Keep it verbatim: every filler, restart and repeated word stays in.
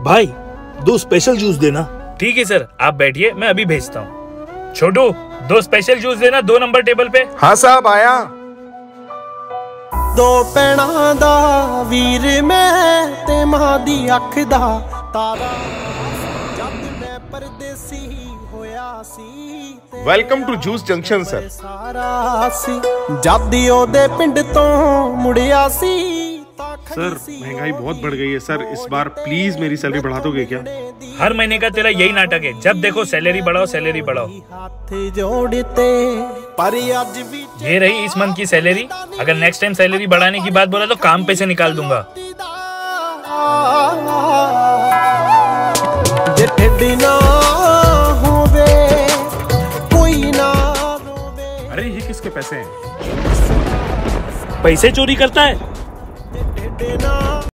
भाई दो special juice देना। ठीक है सर, आप बैठिए, मैं अभी भेजता हूँ। छोटू, दो स्पेशल जूस देना, दो नंबर टेबल पे। हाँ साहब, आया। दो पैणा दा वीर मैं ते मां दी अख दा तारा जब मैं परदेसी होया सी। Welcome to juice junction sir. सारा सी जब दी ओदे पिंड तो मुड़िया सी। सर महंगाई बहुत बढ़ गई है सर, इस बार प्लीज मेरी सैलरी बढ़ा दोगे क्या? हर महीने का तेरा यही नाटक है, जब देखो सैलरी बढ़ाओ सैलरी बढ़ाओ। हाथ जोड़ते पर आज भी ये रही इस मंथ की सैलरी। अगर नेक्स्ट टाइम सैलरी बढ़ाने की बात बोला तो काम पे से निकाल दूंगा। जे ढिड्डी ना होवे कोई ना रोवे। अरे ये किसके पैसे हैं? पैसे चोरी करता है। जे ढिड्डी ना